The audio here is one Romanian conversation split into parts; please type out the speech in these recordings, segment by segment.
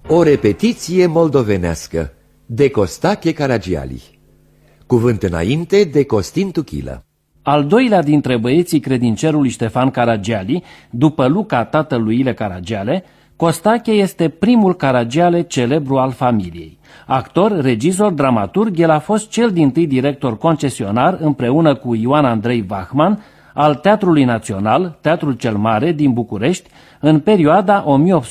O repetiție moldovenească de Costache Caragiali. Cuvânt înainte de Costin Tuchilă. Al doilea dintre băieții credincerului Ștefan Caragiali, după Luca tatălui Ile Caragiale, Costache este primul Caragiale celebru al familiei. Actor, regizor, dramaturg, el a fost cel dintâi director concesionar împreună cu Ioan Andrei Vachman al Teatrului Național, Teatrul cel Mare din București, în perioada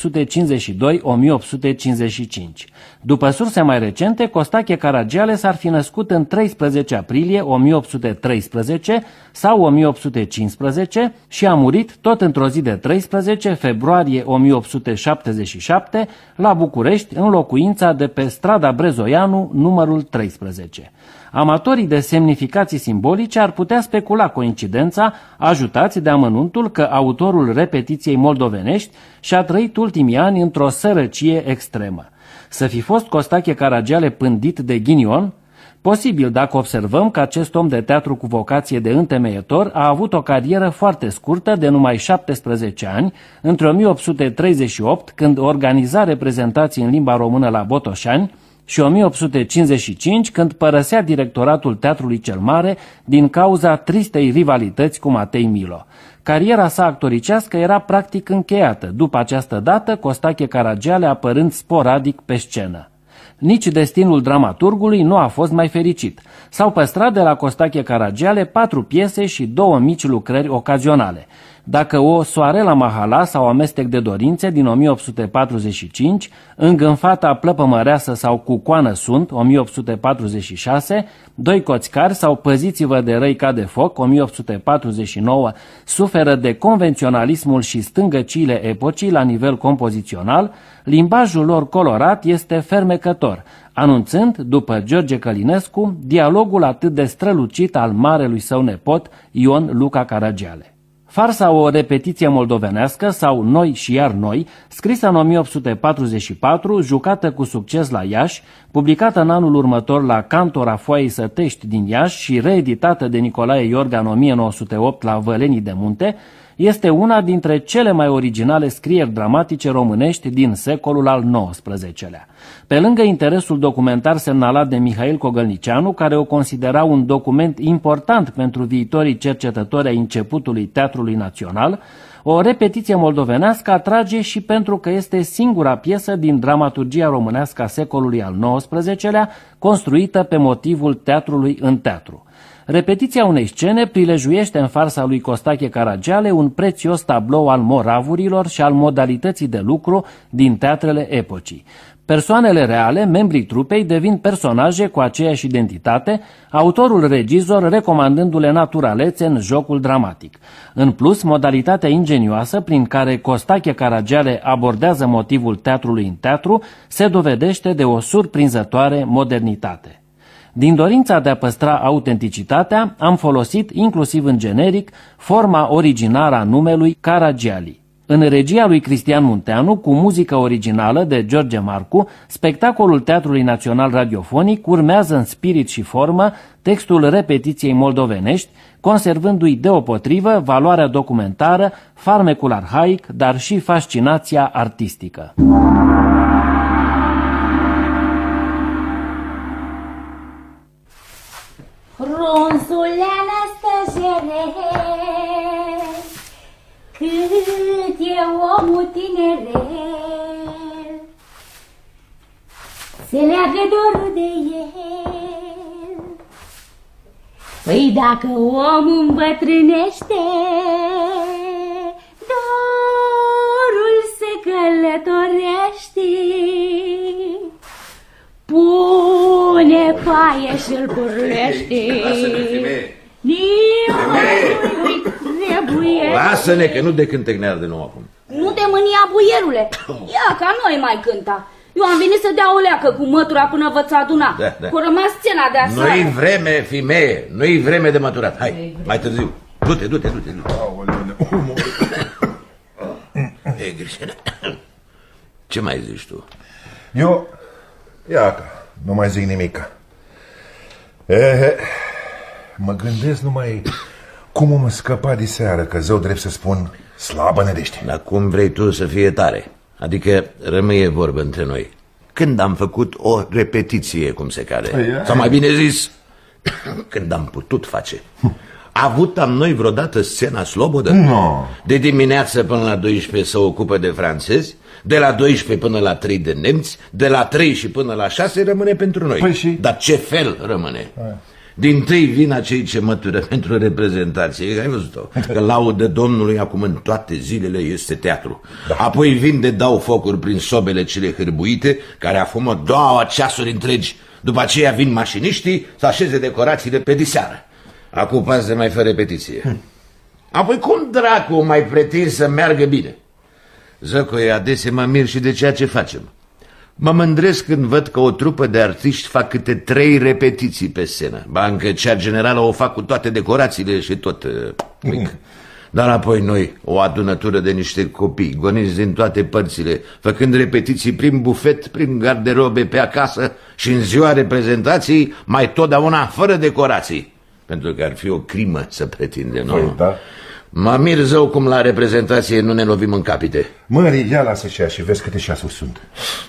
1852-1855. După surse mai recente, Costache Caragiale s-ar fi născut în 13 aprilie 1813 sau 1815 și a murit tot într-o zi de 13 februarie 1877 la București, în locuința de pe strada Brezoianu, numărul 13. Amatorii de semnificații simbolice ar putea specula coincidența, ajutați de amănuntul că autorul repetiției moldovenești și-a trăit ultimii ani într-o sărăcie extremă. Să fi fost Costache Caragiale pândit de ghinion? Posibil, dacă observăm că acest om de teatru cu vocație de întemeietor a avut o carieră foarte scurtă de numai 17 ani, între 1838, când organiza reprezentații în limba română la Botoșani, și 1855, când părăsea directoratul Teatrului cel Mare din cauza tristei rivalități cu Matei Milo. Cariera sa actoricească era practic încheiată, după această dată Costache Caragiale apărând sporadic pe scenă. Nici destinul dramaturgului nu a fost mai fericit. S-au păstrat de la Costache Caragiale 4 piese și 2 mici lucrări ocazionale. Dacă o Soare la Mahala sau Amestec de dorințe din 1845, Îngânfata plăpămăreasă sau Cucoană sunt 1846, Doi coțcari sau Păziți-vă de răi ca de foc 1849 suferă de convenționalismul și stângăciile epocii la nivel compozițional, limbajul lor colorat este fermecător, anunțând, după George Călinescu, dialogul atât de strălucit al marelui său nepot Ion Luca Caragiale. Farsa O repetiție moldovenească sau Noi și iar noi, scrisă în 1844, jucată cu succes la Iași, publicată în anul următor la Cantora Foaiei Sătești din Iași și reeditată de Nicolae Iorga în 1908 la Vălenii de Munte, este una dintre cele mai originale scrieri dramatice românești din secolul al XIX-lea. Pe lângă interesul documentar semnalat de Mihail Cogălnicianu, care o considera un document important pentru viitorii cercetători ai începutului Teatrului Național, o repetiție moldovenească atrage și pentru că este singura piesă din dramaturgia românească a secolului al XIX-lea construită pe motivul teatrului în teatru. Repetiția unei scene prilejuiește în farsa lui Costache Caragiale un prețios tablou al moravurilor și al modalității de lucru din teatrele epocii. Persoanele reale, membrii trupei, devin personaje cu aceeași identitate, autorul regizor recomandându-le naturalețe în jocul dramatic. În plus, modalitatea ingenioasă prin care Costache Caragiale abordează motivul teatrului în teatru se dovedește de o surprinzătoare modernitate. Din dorința de a păstra autenticitatea, am folosit, inclusiv în generic, forma originară a numelui Caragiali. În regia lui Cristian Munteanu, cu muzică originală de George Marcu, spectacolul Teatrului Național Radiofonic urmează în spirit și formă textul repetiției moldovenești, conservându-i deopotrivă valoarea documentară, farmecul arhaic, dar și fascinația artistică. Frunzuleană stăjere, cât e omul tinerel, se leagă dorul de el. Păi dacă omul îmbătrânește, dorul se călătorește. Pune paie și-l purlește. Lasă-ne, femeie. Nimănui trebuie. Lasă-ne, că nu de cântec ne arde nouă acum. Nu te mânia, buierule. Ia ca noi mai cânta. Eu am venit să dea o leacă cu mătura până vă-ți aduna. Da. Cu rămas scena de aseară. Nu-i vreme, femeie, nu-i vreme de măturat. Hai, mai târziu. Du-te. Ei, Grișene, ce mai zici tu? Eu... Iaca, nu mai zic nimic. Mă gândesc numai cum am scăpat de seară, că zău drept să spun slabă nădejde. Dar cum vrei tu să fie tare? Adică rămâie vorbă între noi. Când am făcut o repetiție, cum se cade? Sau mai bine zis, când am putut face. Avut am noi vreodată scena slobodă? No. De dimineață până la 12 se ocupă de francezi, de la 12 până la 3 de nemți, de la 3 și până la 6 rămâne pentru noi. Păi și? Dar ce fel rămâne? Din tâi vin acei ce mătură pentru reprezentație, ai văzut-o, că laudă Domnului acum în toate zilele este teatru. Apoi vin de dau focuri prin sobele cele hârbuite, care afumă 2 ceasuri întregi. După aceea vin mașiniștii să așeze decorațiile pe diseară. Acum pas de mai fă repetiție. Apoi cum dracu mai pretind să meargă bine? Zăcoie, adesea mă mir și de ceea ce facem. Mă mândresc când văd că o trupă de artiști fac câte 3 repetiții pe scenă. Ba, încă cea generală o fac cu toate decorațiile și tot mic. Dar apoi noi, o adunătură de niște copii, goniți din toate părțile, făcând repetiții prin bufet, prin garderobe pe acasă și în ziua reprezentației, mai totdeauna fără decorații. Pentru că ar fi o crimă să pretindem, nu? Păi, da. Mă mir zău cum la reprezentație nu ne lovim în capite. Mări, ia lasă și ea și vezi câte ceasuri sunt.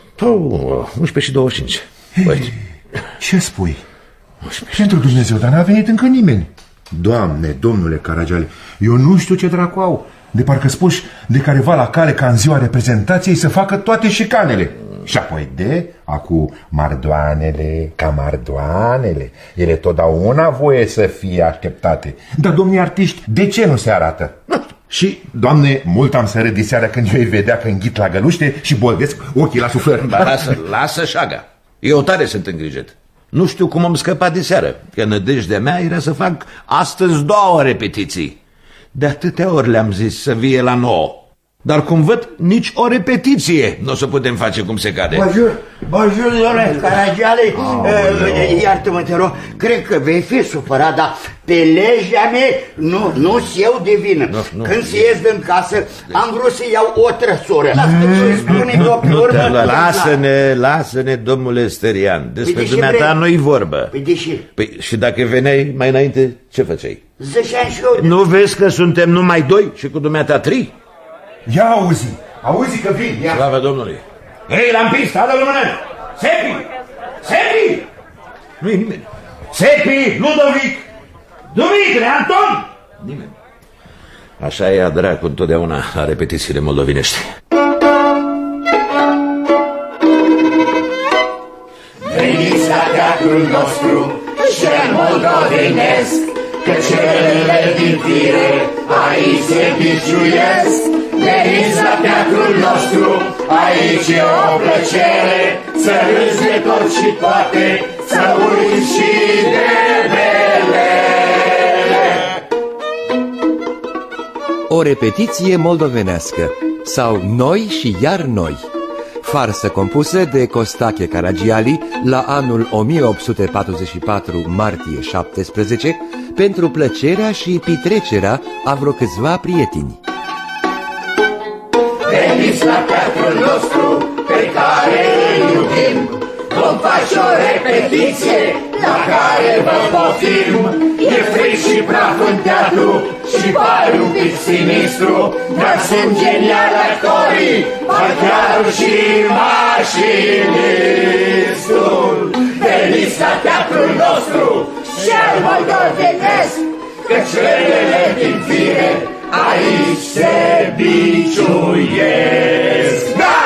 11 și 25. Păi. Ce spui? 11. Pentru Dumnezeu, dar n-a venit încă nimeni. Doamne, domnule Caragiale, eu nu știu ce dracu au. De parcă spuși de careva la cale ca în ziua reprezentației să facă toate șicanele. Și apoi acu mardoanele, camardoanele, ele totdeauna voie să fie așteptate. Dar domnii artiști, de ce nu se arată? Și, Doamne, mult am să râd de seara când eu îi vedea că înghit la găluște și bolvesc ochii la suflări. Lasă șaga, eu tare sunt îngrijit. Nu știu cum am scăpat de seară, că nădejdea mea era să fac astăzi 2 repetiții. De atâtea ori le-am zis să vie la 9. Dar cum văd, nici o repetiție nu o să putem face cum se cade. Bă, domnule Caragiale, iartă-mă, te rog, cred că vei fi supărat, dar pe legea mea nu-s eu de vină. Când se ies din casă, am vrut să iau o trăsură. Lasă-ne, domnule Sterian, despre dumneata nu-i vorbă. Păi deși? Păi și dacă veneai mai înainte, ce făceai? Zășeam și eu. Nu vezi că suntem numai 2 și cu dumneata 3? Ia auzi că vin, ia. Slavă Domnului. Hei, lampist, adă-l mână! Sepi! Nu e nimeni. Sepi, Ludovic, Dumitre, Anton! Nimeni. Așa e a dracu întotdeauna la repetițiile moldovinești. Veniți la teatrul nostru, cel moldovenesc, că celele din fire aici se biciuiesc. Veniți la teatrul nostru, aici e o plăcere, să râzi de tot și toate, să uiți și de bele. O repetiție moldovenească sau Noi și iar noi. Farsă compusă de Costache Caragiali la anul 1844, martie 17, pentru plăcerea și petrecerea a vreo câțiva prieteni. Veniți la teatrul nostru, pe care îl iubim, vom face o repetiție, la care vă poftim. E frig și praf în teatru și pare un pic sinistru, dar sunt geniali actorii, parchiarul și mașinistul. Veniți la teatrul nostru, cel moldovenesc, că celele din fire aici se biciuiesc. Da!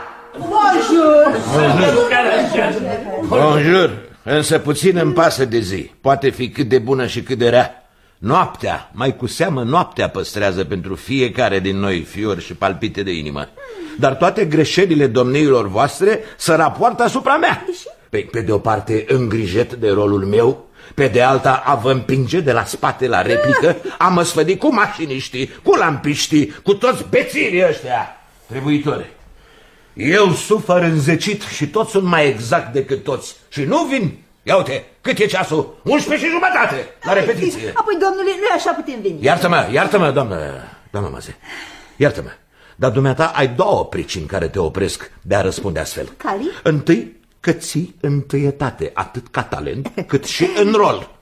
Bonjour! Însă puțin îmi pasă de zi. Poate fi cât de bună și cât de rea. Noaptea, mai cu seamă noaptea păstrează pentru fiecare din noi fiori și palpite de inimă. Dar toate greșelile domniilor voastre se rapoartă asupra mea. Pe de o parte îngrijet de rolul meu, pe de alta a vă împinge de la spate la replică, a mă sfădi cu mașiniștii, cu lampiștii, cu toți bețirii ăștia trebuitori. Eu sufăr înzecit și toți sunt mai exact decât toți. Și nu vin. Ia uite, cât e ceasul? 11 și jumătate la repetiție. Apoi, domnule, nu așa putem veni. Iartă-mă, doamnă Maze. Iartă-mă, dar dumneata ai 2 pricini care te opresc de a răspunde astfel. Cali? Întâi, că ții întâietate, atât ca talent, cât și în rol.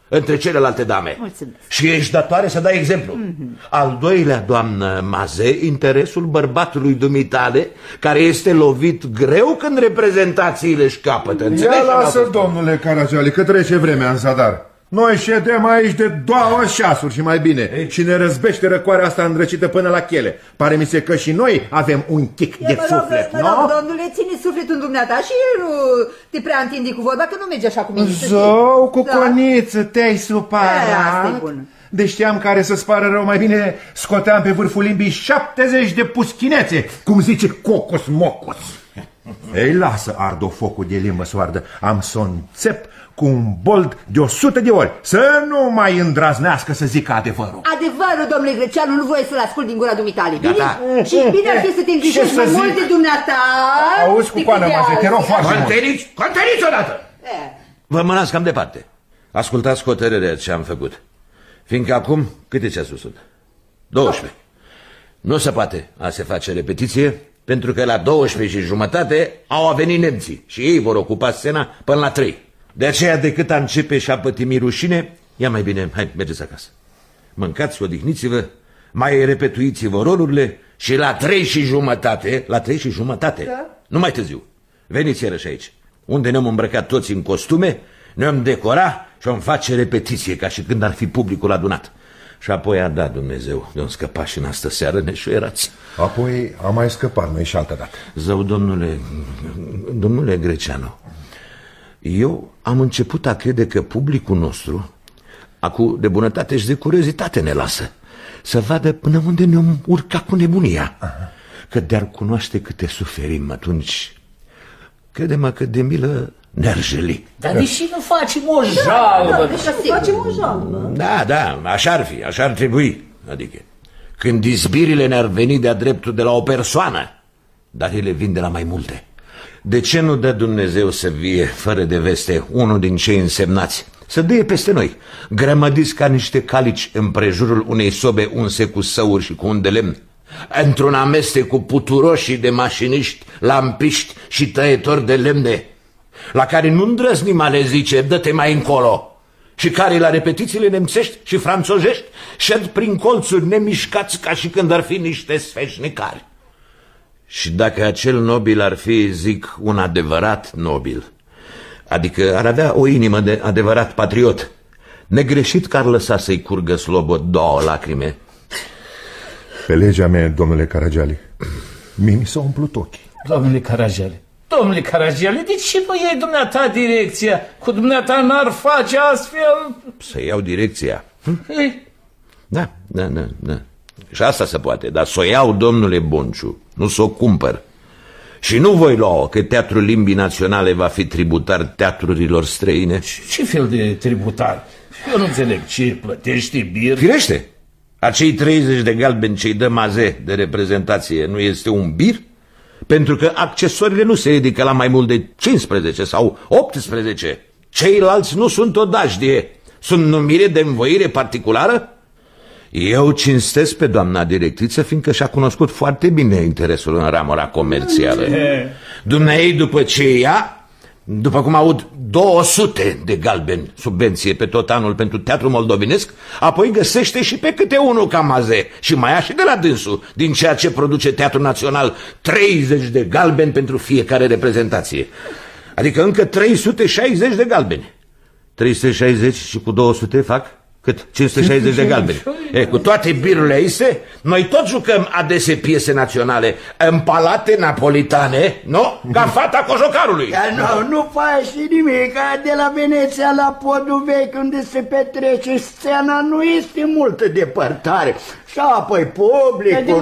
între celelalte dame. Mulțumesc. Și ești datoare să dai exemplu. Al doilea, doamnă Maze, interesul bărbatului dumitale, care este lovit greu când reprezentațiile își capătă. Ia lasă, domnule Caragiale, că trece vremea în zadar. Noi ședem aici de 2 ceasuri și mai bine. Și ne răzbește răcoarea asta îndrăcită până la chele. Pare mi se că și noi avem un tic de suflet, nu? Domnule, ține sufletul în dumneata și nu te prea întindi cu vorba, că nu merge așa cum e. Zău, cuconiță, te-ai supărat? Asta e bun. De știam care să-ți pară rău, mai bine scoteam pe vârful limbii 70 de puschinețe, cum zice Cocos Mocos. Ei, lasă, ardo focul de limbă soardă, am să o înțep cu un bold de 100 de ori, să nu mai îndraznească să zică adevărul. Adevărul, domnule Greceanu, nu voie să-l ascult din gura dumitale. Gata. Și bine ar fi să te îngrijești mai mult de dumneata. Auzi cu coană, Maze, te rog foarte mult. Conteniți odată! Vă mânați cam departe. Ascultați hotărârea ce am făcut. Fiindcă acum, câte ceasuri sunt? 12. Nu se poate a se face repetiție, pentru că la 12:30 au venit nemții și ei vor ocupa scena până la 3. De aceea, decât a începe și a pătimi rușine, ia mai bine, hai, mergeți acasă. Mâncați, odihniți-vă, mai repetuiți-vă rolurile și la 3:30, nu mai târziu, veniți iarăși aici, unde ne-am îmbrăcat toți în costume, ne-am decora și am face repetiție, ca și când ar fi publicul adunat. Și apoi a dat Dumnezeu, de-am scăpat și în astă seară neșuierați. Apoi am mai scăpat noi și altă dată. Zău, domnule Greceanu, eu am început a crede că publicul nostru, acu de bunătate și de curiozitate ne lasă, să vadă până unde ne-am urcat cu nebunia. Că de-ar cunoaște câte suferim atunci, crede-mă că de milă ne-ar jeli. Dar deși nu facem o jalbă? Facem o jalbă. Da, așa ar fi, așa ar trebui. Adică, când izbirile ne-ar veni de-a dreptul de la o persoană, dar ele vin de la mai multe. De ce nu dă Dumnezeu să vie, fără de veste, unul din cei însemnați, să dăie peste noi, grămădiți ca niște calici împrejurul unei sobe unse cu săuri și cu un de lemn, într-un amestec cu puturoșii de mașiniști, lampiști și tăietori de lemne, la care nu îndrăznim a le zice, dă-te mai încolo, și care la repetițiile nemțești și franțozești șed prin colțuri nemișcați ca și când ar fi niște sfeșnicari. Și dacă acel nobil ar fi, zic, un adevărat nobil, adică ar avea o inimă de adevărat patriot, negreșit că ar lăsa să-i curgă slobod 2 lacrime. Pe legea mea, domnule Caragiale, mie mi s-au umplut ochii. Domnule Caragiale, de ce nu iei dumneata direcția? Cu dumneata n-ar face astfel? Să iau direcția? Da. Și asta se poate, dar să o iau, domnule Bonciu, nu să o cumpăr. Și nu voi lua că Teatrul Limbii Naționale va fi tributar teatrurilor străine. Ce fel de tributar? Eu nu înțeleg, ce plătești bir? Firește, acei 30 de galbeni ce-i dă Maze de reprezentație nu este un bir? Pentru că accesoriile nu se ridică la mai mult de 15 sau 18. Ceilalți nu sunt o dajdie, sunt numire de învoire particulară. Eu cinstesc pe doamna directriță, fiindcă și-a cunoscut foarte bine interesul în ramura comercială. Dumnezeu, după ce ia, după cum aud, 200 de galbeni subvenție pe tot anul pentru teatru moldovenesc, apoi găsește și pe câte unul ca Maze și mai ia și de la dânsul, din ceea ce produce Teatrul Național, 30 de galbeni pentru fiecare reprezentație. Adică încă 360 de galbeni. 360 și cu 200 fac cât? 560 de galbeni. Cu toate birurile aiste, noi tot jucăm adese piese naționale în palate napolitane, nu? Ca fata cojocarului. Nu faci nimic, de la Veneția la Podul Vechi, unde se petrece scena, nu este multă depărtare. Și apoi publicul,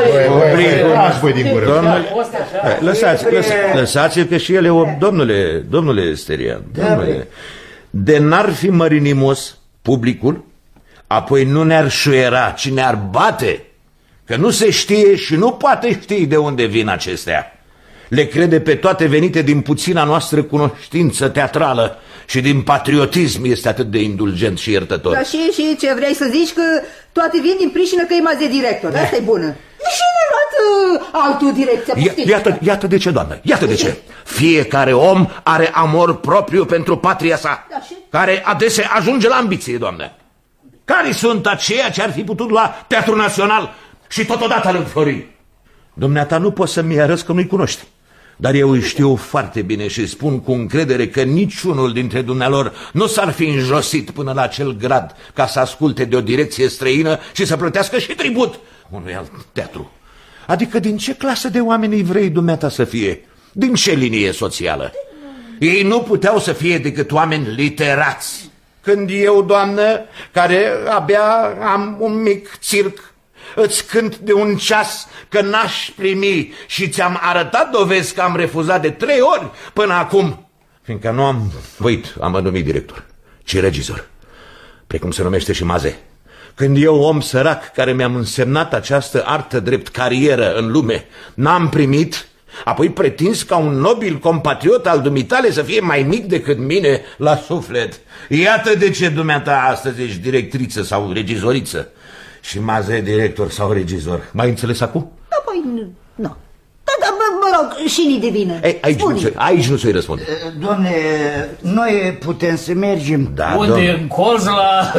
noi... Lăsați-l că și el e o... Domnule Sterian, de n-ar fi mărinimos publicul, apoi nu ne-ar șuiera, ci ne-ar bate, că nu se știe și nu poate ști de unde vin acestea. Le crede pe toate venite din puțina noastră cunoștință teatrală și din patriotism este atât de indulgent și iertător. Dar și ce vrei să zici, că toate vin din prișină că e Maze director, asta e bună. Și ne luat altul direcția. Iată de ce, doamnă, iată de ce. Fiecare om are amor propriu pentru patria sa, care adesea ajunge la ambiție, doamnă. Care sunt aceia ce ar fi putut lua Teatrul Național și totodată îl înflori? Dumneata nu poți să-mi arăți că nu-i cunoști, dar eu îi știu foarte bine și spun cu încredere că niciunul dintre dumnealor nu s-ar fi înjosit până la acel grad ca să asculte de o direcție străină și să plătească și tribut unui alt teatru. Adică din ce clasă de oameni vrei dumneata să fie? Din ce linie socială? Ei nu puteau să fie decât oameni literați. Când eu, doamnă, care abia am un mic circ, îți cânt de un ceas că n-aș primi și ți-am arătat dovezi că am refuzat de 3 ori până acum, fiindcă nu am voit a mă numi director, ci regizor, precum se numește și Maze. Când eu, om sărac, care mi-am însemnat această artă drept carieră în lume, n-am primit, apoi pretins ca un nobil compatriot al dumitale să fie mai mic decât mine la suflet. Iată de ce dumneata astăzi ești directriță sau regizoriță și Maze director sau regizor. M-ai înțeles acum? Da, păi, nu. Da, mă rog, și ni de vină. Aici nu ți-o răspunde. Domne, noi putem să mergem. Da, unde în coz la...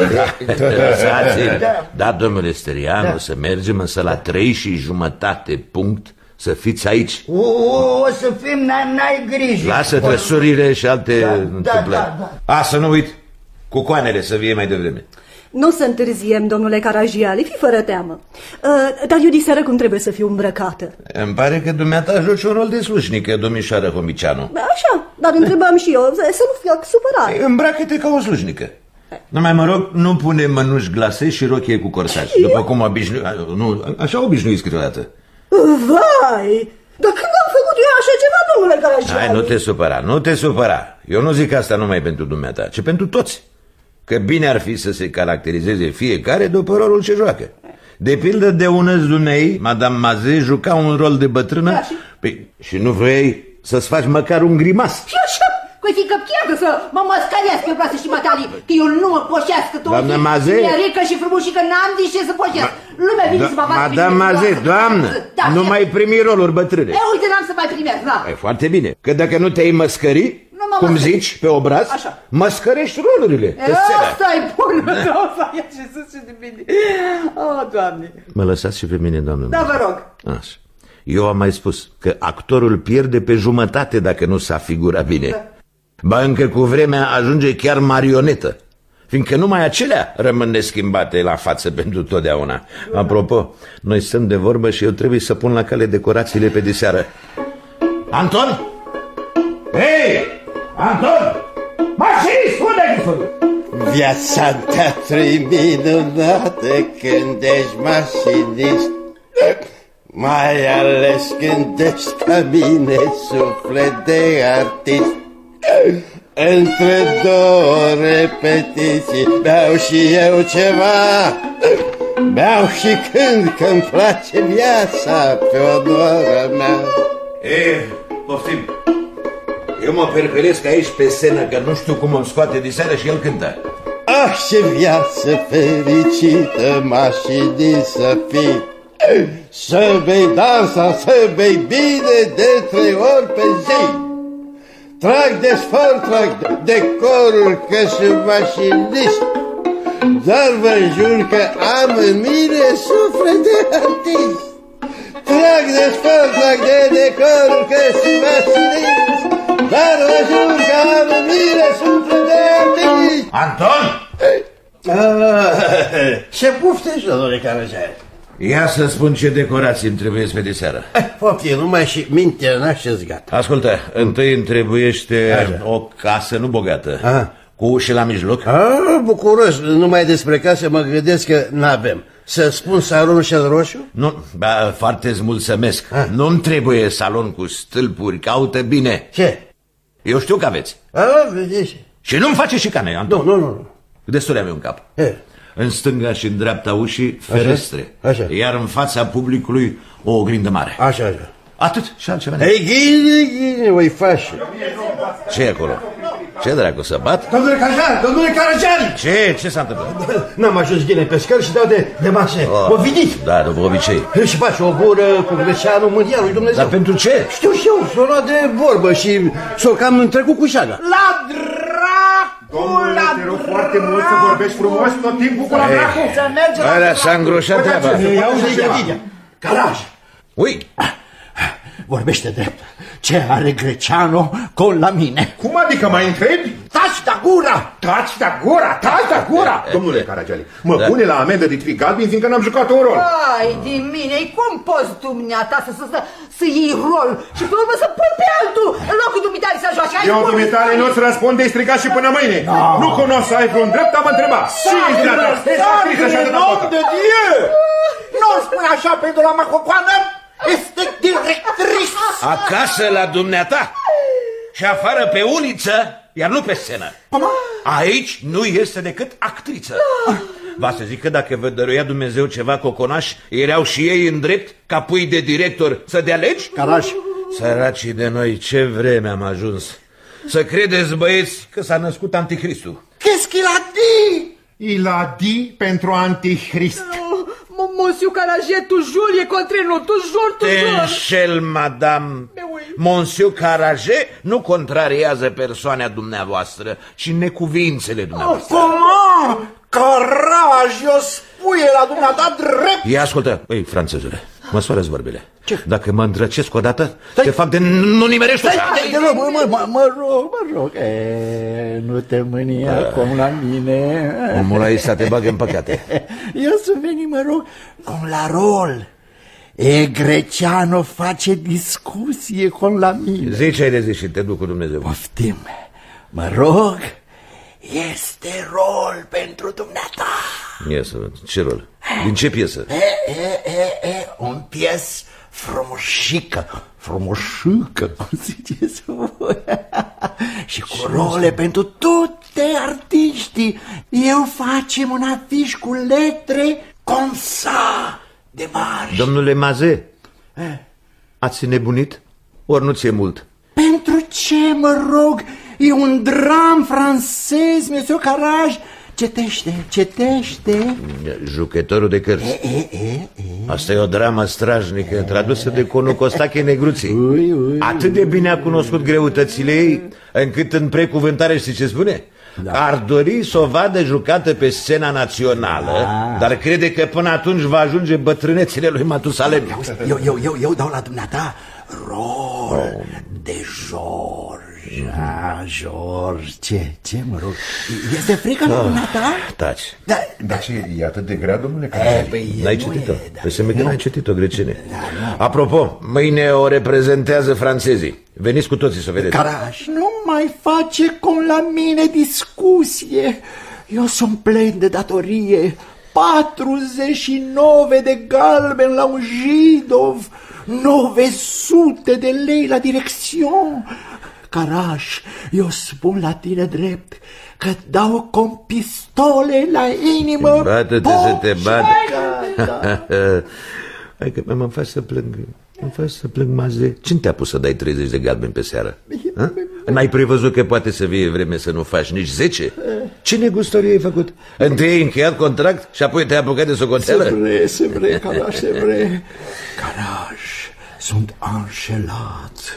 Da, domnule Sterianu, să mergem, însă la 3:30 punct să fiți aici. O să fim, n-ai grijă. Lasă trăsurile și alte întâmplări. Să nu uit, cu coanele să vie mai devreme. Nu să întârziem, domnule Caragiale, fi fără teamă. Dar eu diseară cum trebuie să fiu îmbrăcată. Îmi pare că dumneata joci un rol de slușnică, domnișoară Homicianu. Așa, dar întrebam și eu, să nu fiu supărat. Îmbracă-te ca o slușnică. Numai mă rog, nu pune mănuși glase și rochie cu corsaj, după cum așa obișnuiți câteodată. Vai, dar când am făcut eu așa ceva, domnule Caragiale? Hai, nu te supăra. Eu nu zic asta numai pentru dumneata, ci pentru toți. Că bine ar fi să se caracterizeze fiecare după rolul ce joacă. De pildă, de unăți dumnei, Madame Maze juca un rol de bătrână, și nu vrei să-ți faci măcar un grimas. Și așa, că-i fi căpcheagă să mă măscărească pe broasă și matali, că eu nu mă poșească tot. Doamna Maze, rică și frumos și că n-am de ce să poșească. Lumea vine să mă vadă. Madame Maze, doamnă, nu mai primi roluri bătrâne. Uite, n-am să mai primesc, da. Foarte bine, că dacă nu te-ai măscări, cum zici, pe obraz, măscărești rolurile. Asta-i bună, doamne, ce sus și de bine. Doamne. Mă lăsați și pe mine, doamnă. Da, vă rog. Așa. Eu am mai spus că actorul pierde pe jumătate dacă nu s-a figurat bine. Ba încă cu vremea ajunge chiar marionetă, fiindcă numai acelea rămân neschimbate la față pentru totdeauna. Apropo, noi stăm de vorbă și eu trebuie să pun la cale decorațiile pe diseară. Anton? Hei! Anton! Mașinist, unde ai făcut? Viața ta-i minunată când ești mașinist, mai ales când ești ca mine, suflet de artist. Între 2 repetiții beau și eu ceva, beau și când place viața pe onoarea mea. Poftim. Eu mă perperesc aici pe scenă, că nu știu cum îmi scoate diseară și el cântă. Ce viață fericită, mașinii să fii, să bei dansa, să bei bine de 3 ori pe zi. Trag de sfor, trag de corul, că sunt mașinist, dar vă jur că am în mine suflet de artist. Trag de sfor, trag de decorul, că sunt mașinist, dar vă jur că am în mine suflet de artist. Anton? Ce puftești, domnule Caragiale? Ia să spun ce decorații îmi trebuie pe de seară. Poftim, numai și mintea n-așez gata. Ascultă, întâi îmi trebuiește o casă nu bogată, cu uși la mijloc. Bucuros, numai despre casă mă gândesc că n-avem. Să spun salonul cel roșu? Nu, foarte-ți mulțumesc. Nu-mi trebuie salon cu stâlpuri, caută bine. Ce? Eu știu că aveți. Și nu-mi face șicane, Anton. Nu. Destule am un cap. În stânga și în dreapta ușii ferestre, iar în fața publicului o oglindă mare. Așa. Atât și altceva. Ei, ghine, o-i faci. Ce e acolo? Ce dracu, să bat? Domnule Caragiale! Ce s-a întâmplat? N-am ajuns bine pe scări și dau de masă. O vidiți? Da, după obicei. Și face o gură cu Greceanu mânia lui Dumnezeu. Dar pentru ce? Știu și eu, s-o luat de vorbă și s-o cam întrecut cu șaga. La dracu! Domnule, te rog foarte mult să vorbești frumos tot timpul cu la dracu. Să merge la Alea s-a îngroșat treaba. Caraj! Ui! Vorbește drept. Ce are Greceanu con la mine? Cum adică mai întrebi? Taci da gura! Taci da gura! Taci da gura! Domnule Caragiale, mă pune la amendă de tvi galbin fiindcă n-am jucat un rol. Ai din mine, cum poți dumneata să iei rol și pe urmă să pui pe altul în locul dumitale să joace? Eu dumitale nu-ți răspunde, strigat și până mâine. Nu cunosc să ai vreun drept, am întrebat. Nu spune așa pentru la macocoană! Este directrice! Acasă la dumneata și afară pe uliță, iar nu pe scenă. Aici nu este decât actriță. Va să zic că dacă vă dăruia Dumnezeu ceva coconaș, erau și ei în drept, ca pui de director, să dea legi? Caraj! Săracii de noi, ce vreme am ajuns. Să credeți, băieți, că s-a născut Anticristul. Qu'est-ce qu'il a dit? Il a dit pentru Antichrist. Monsieur Caragiale, toujours e contre nous, toujours. Te înșel, madame. Monsieur Caragiale nu contrariază persoana dumneavoastră, ci necuvințele dumneavoastră. Comment? Caraj, eu spuie la dumneata drept. Ia ascultă, băi, franțezule, măsoară-ți vorbele. Dacă mă îndrăcesc odată, te fac de nu nimerești ușa. Mă rog, nu te mânia cum la mine. Omul ăsta te bagă în păcate. Eu să veni, mă rog, cum la rol. Greceanu face discuție cum la mine. Zice-ai de zi și te duc cu Dumnezeu. Poftim, mă rog, este rol pentru dumneata. Ia să văd, ce rol? Din ce piesă? Un pies frumoșică, cum ziceți voi. Și cu role pentru toate artiștii. Eu facem un afiș cu letre cum sa de mari. Domnule Maze, ați nebunit? Ori nu ți-e mult? Pentru ce, mă rog? E un dram francez, monsieur Caraj. Cetește. Jucătorul de cărți. Asta e o dramă strajnică, tradusă de conul Costache Negruții. Atât de bine a cunoscut greutățile ei, încât în precuvântare știi ce spune? Ar dori să o vadă jucată pe scena națională, dar crede că până atunci va ajunge bătrânețile lui Matusalem. Eu dau la dumneata rol de George. George, ce mă rog? Este frică la dumneata? Taci. Dar ce, e atât de grea, domnule Caragiale? N-ai citit-o? Înseamnă că n-ai citit-o, grecene. Apropo, mâine o reprezentează franțezii. Veniți cu toții să vedeți. Caraj, nu mai face cum la mine discuție. Eu sunt plen de datorie. 49 de galben la un Jidov, 900 de lei la direcțion. Caraj, eu spun la tine drept că dau cu pistole la inimă. Bată-te să te bată. Hai că mă faci să plâng. Mă faci să plâng, Maze. Cine te-a pus să dai 30 de galbeni pe seară? N-ai prevăzut că poate să fie vreme să nu faci nici 10? Ce negustorie ai făcut? Întâi ai încheiat contract și apoi te-ai apucat de socoteală? Se vre, Caraj, se vre. Caraj, sunt înșelat.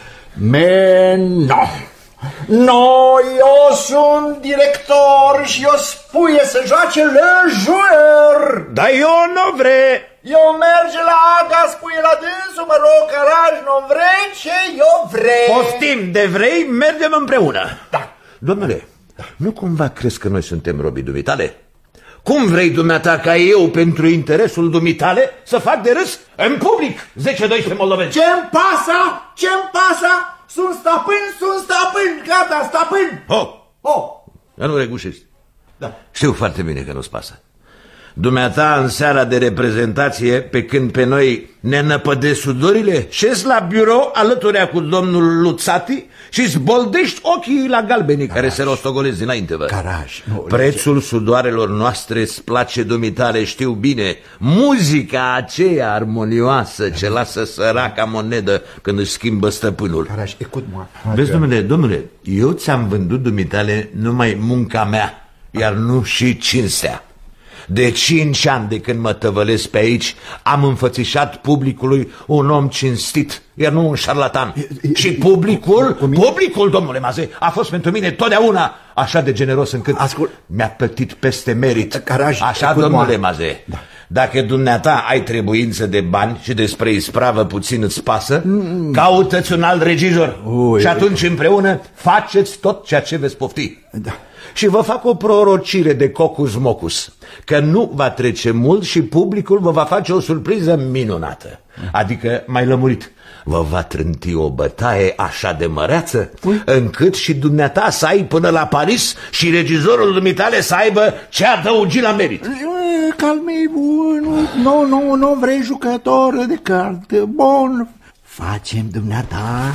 No, eu sunt director și eu spuie să joace le joueur. Dar eu nu vrei. Eu merge la Aga, spuie la dânsul, mă rog, Caraj, nu vrei ce eu vrei. Poftim, de vrei, mergem împreună. Da. Domnule, nu cumva crezi că noi suntem robii dumitale? Cum vrei dumneata ca eu, pentru interesul dumitale, să fac de râs în public 10-12 moldoveni? Ce-mi pasă? Sunt stăpân, gata, stăpân. Dar nu regușești. Da. Știu foarte bine că nu-ți pasă. Dumneata în seara de reprezentație, pe când pe noi ne năpădesc sudorile, șezi la birou alăturea cu domnul Luțati și zboldești ochii la galbenii care se rostogolesc dinainte, vă. Prețul sudoarelor noastre îți place, dumitale, știu bine. Muzica aceea armonioasă ce lasă săraca monedă când își schimbă stăpânul. Vezi, domnule, eu ți-am vândut, dumitale, numai munca mea, iar nu și cinstea. De 5 ani de când mă tăvălesc pe aici, am înfățișat publicului un om cinstit, iar nu un șarlatan. Și publicul, domnule Maze, a fost pentru mine totdeauna așa de generos încât mi-a plătit peste merit. Așa, domnule Maze. Da. Dacă dumneata ai trebuință de bani și despre ispravă puțin îți pasă, caută-ți un alt regizor și atunci împreună faceți tot ceea ce veți pofti. Da. Și vă fac o prorocire de cocus mocus, că nu va trece mult și publicul vă va face o surpriză minunată. Adică, mai lămurit, vă va trânti o bătaie așa de măreață, încât și dumneata să ai până la Paris și regizorul dumitale să aibă ce adăugi la merit. Calmei, nu vrei jucător de carte. Bun, facem dumneata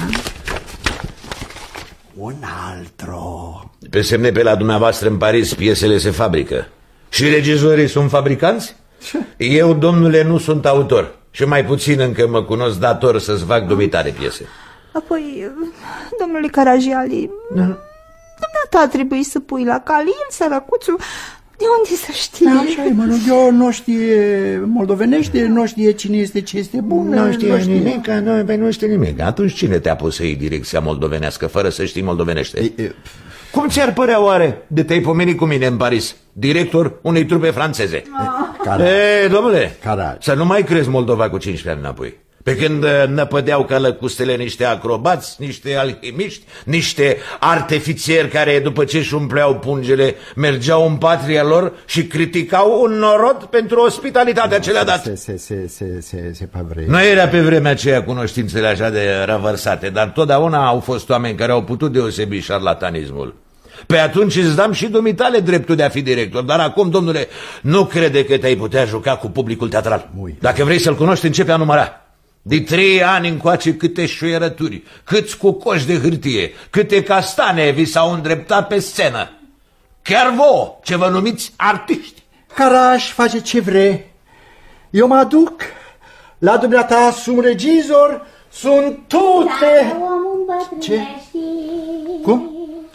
un altro. Pe semne, pe la dumneavoastră în Paris piesele se fabrică și regizorii sunt fabricanți? Eu, domnule, nu sunt autor și mai puțin încă mă cunosc dator să-ți fac dumitare piese. Apoi, domnule Caragiali, dumneata trebuie să pui la cale, el, săracuțul, de unde să știe? Așa e, mă, eu nu știe moldovenește, nu știe cine este, ce este bun. Nu știe nimic, nu știe nimic. Atunci cine te-a pus să iei direcția moldovenească fără să știi moldovenește? Cum ți-ar părea oare de te-ai pomenit cu mine în Paris, director unei trupe franceze? Domnule, să nu mai crezi Moldova cu 15 ani înapoi. Pe când năpădeau ca lăcustele niște acrobați, niște alchimiști, niște arteficieri care, după ce își umpleau pungele, mergeau în patria lor și criticau un norod pentru ospitalitatea ce le-a dat. Nu era pe vremea aceea cunoștințele așa de revărsate, dar totdeauna au fost oameni care au putut deosebi șarlatanismul. Pe atunci îți dam și dumitale dreptul de a fi director, dar acum, domnule, nu crede că te-ai putea juca cu publicul teatral. Dacă vrei să-l cunoști, începe a număra. De 3 ani încoace câte șuierături, câți cucoși de hârtie, câte castane vi s-au îndreptat pe scenă. Chiar vouă, ce vă numiți artiști. Caraș face ce vrei. Eu mă aduc. La dumneata sunt regizor, sunt toate. Ce? Cum?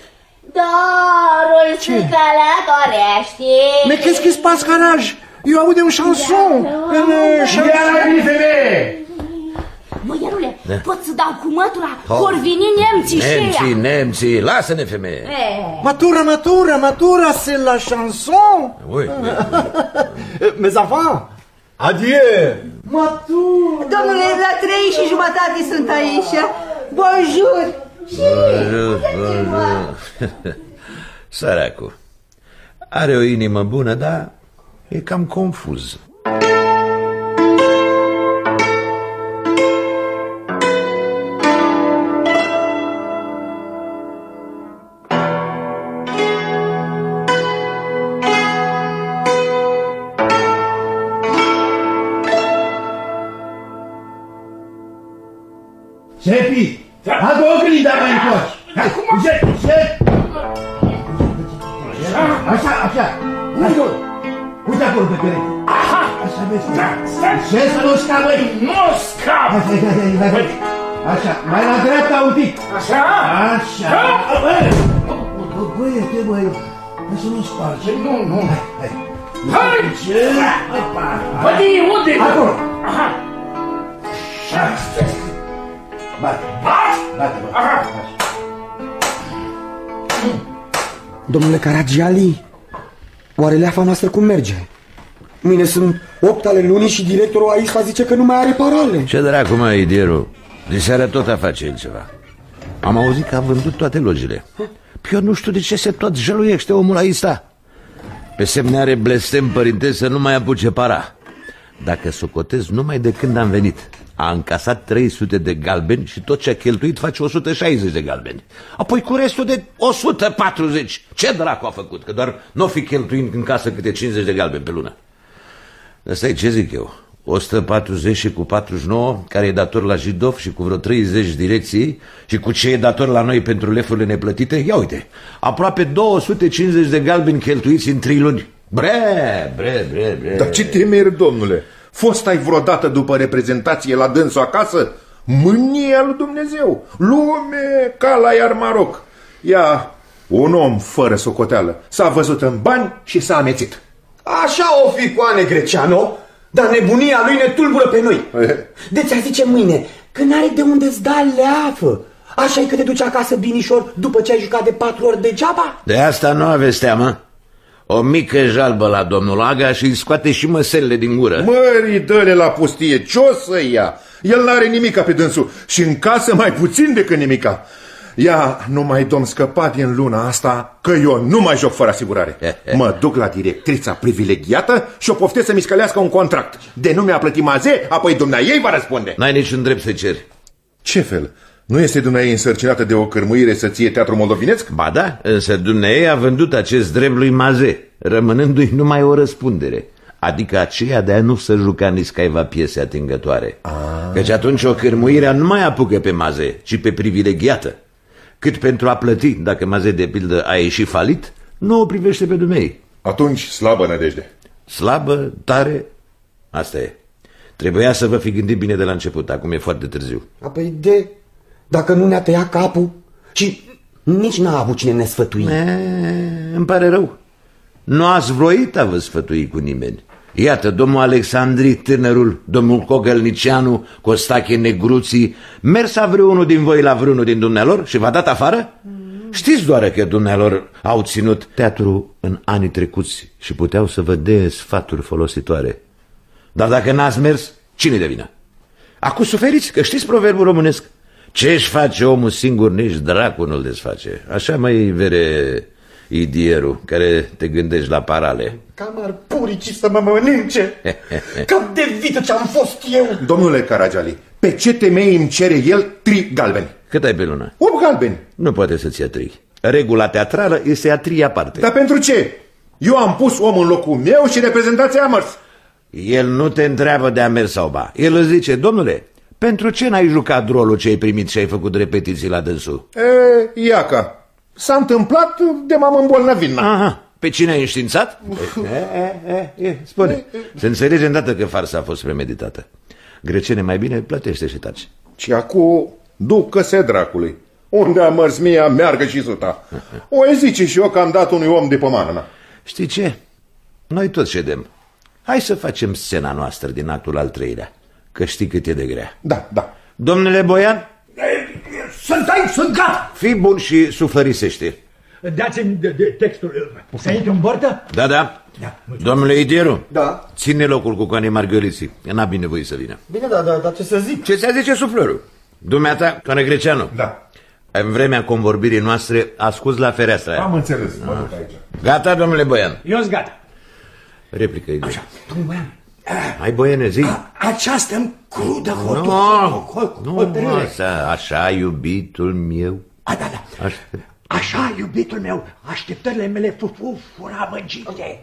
Dorul se călătorește. Mais qu'est-ce qui se passe, Caraș? Eu aud un chanson. Băierule, pot să dau cu mătura? Vor veni nemții și ea. Nemții, lasă-ne, femeie. Matura, c'est la chanson. Mes enfants, adieu. Matura. Domnule, la 3:30 sunt aici. Bonjour. Bonjour. Săracul are o inimă bună, dar e cam confuz. Șefi, adu oglinda mai încoace. Așa. Uite acolo pe perete. Așa vezi. Ce să nu scapă? Nu scap! Așa, mai la dreapta un pic. Așa? Băiete, hai să nu sparge. Nu. Hai! Băi, unde? Acolo. Bate. Domnule Caragiali, oare leafa noastră cum merge? Mâine sunt 8 ale lunii și directorul aici zice că nu mai are parale. Ce dracu, mă, idierul? De seară tot a face el ceva. Am auzit că a vândut toate logile. Eu nu știu de ce se tot jăluiește omul aici. Pe semne are blestem, părinte, să nu mai apuce para. Dacă socotez numai de când am venit, a încasat 300 de galbeni și tot ce a cheltuit face 160 de galbeni. Apoi cu restul de 140. Ce dracu a făcut? Că doar n-o fi cheltuind în casă câte 50 de galbeni pe lună. Asta e ce zic eu. 140 și cu 49, care e dator la Jidov și cu vreo 30 direcții și cu ce e dator la noi pentru lefurile neplătite, ia uite, aproape 250 de galbeni cheltuiți în 3 luni. Bre. Dar ce temeri, domnule? Fost ai vreodată după reprezentație la dânsul acasă? Mânia lui Dumnezeu, lume ca la iar Maroc. Ia, un om fără socoteală s-a văzut în bani și s-a amețit. Așa o fi, Coane Greceanu, dar nebunia lui ne tulbură pe noi. De ți-a zice mâine că n-are de unde-ți da leafă. Așa e că te duci acasă binișor după ce ai jucat de 4 ori degeaba? De asta nu aveți teamă. O mică jalbă la domnul Aga și îi scoate și măselele din gură. Mării, dă-le la pustie, ce-o să ia? El n-are nimica pe dânsul și în casă mai puțin decât nimica. Ia, nu mai dom scăpat din luna asta, că eu nu mai joc fără asigurare. Mă duc la directrița privilegiată și o poftesc să-mi scălească un contract. De nu mi-a plătit maze, apoi dumneaei va răspunde. N-ai niciun drept să ceri. Ce fel? Nu este dumneaei însărcinată de o cărmuire să ție teatru moldovinesc? Ba da, însă dumneaei a vândut acest drept lui Maze, rămânându-i numai o răspundere. Adică aceea de a nu să juca niscaiva piese atingătoare. Căci atunci o cărmuire nu mai apucă pe Maze, ci pe privilegiată. Cât pentru a plăti, dacă Maze de pildă a ieșit falit, nu o privește pe dumneei. Atunci slabă nădejde. Slabă, tare, asta e. Trebuia să vă fi gândit bine de la început, acum e foarte târziu. Apoi dacă nu ne-a tăiat capul și nici n-a avut cine ne sfătui. Îmi pare rău. Nu ați vroit a vă sfătui cu nimeni. Iată, domnul Alexandri, tânărul, domnul Cogălnicianu, Costache Negruții, mersa vreunul din voi la vreunul din dumnealor și v-a dat afară? Știți doar că dumnealor au ținut teatru în anii trecuți și puteau să vă dea sfaturi folositoare. Dar dacă n-ați mers, cine de vină? Acum suferiți, că știți proverbul românesc. Ce-și face omul singur, nici dracu nu-l desface. Așa, mai vere idierul, care te gândești la parale. Cam ar puricii să mă mănânce. Cam de vită ce-am fost eu. Domnule Caragiali, pe ce temei îmi cere el 3 galbeni? Cât ai pe lună? 8 galbeni. Nu poate să-ți ia 3. Regula teatrală este a 3-a parte. Dar pentru ce? Eu am pus omul în locul meu și reprezentația a mers. El nu te întreabă de a mers sau ba. El îți zice, domnule, pentru ce n-ai jucat rolul ce ai primit și ai făcut repetiții la dânsul? Iaca, s-a întâmplat de m-am îmbolnăvit. Aha, pe cine ai înștiințat? Spune, se înțelege îndată că farsa a fost premeditată. Grecene, mai bine plătește și taci. Și acum ducă-se dracului. Unde a mers mia, meargă și suta. O zice și eu că am dat unui om de pomană. Știi ce? Noi toți cedem. Hai să facem scena noastră din actul al 3-lea, că știi cât e de grea. Da. Domnule Boian? Sunt gata! Fii bun și suflărisește. Dați-mi textul. Să intru în bortă? Da. Domnule Idieru? Da. Ține locul cu Coane Margăriții, că n-a binevoie să vină. Bine, dar ce să zic? Ce ți-a zice suflărul? Dumneata, Coane Greceanu? Da. În vremea convorbirii noastre, ascuți la fereastra aia. Am înțeles, mă duc aici. Gata, domnule Boian? Eu-s gata. Replică Idieru. Așa, domnul Boian. Hai, Boiane, zi. Această crudă hotărâre. Așa, iubitul meu. Da. Așa, iubitul meu, așteptările mele furamăgite.